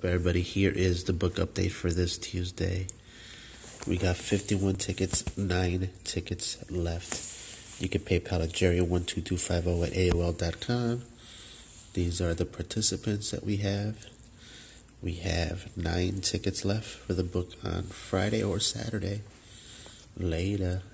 up, everybody? Here is the book update for this Tuesday. We got 51 tickets, 9 tickets left. You can PayPal at Gerry12250 at AOL.com. These are the participants that we have. We have 9 tickets left for the book on Friday or Saturday. Later.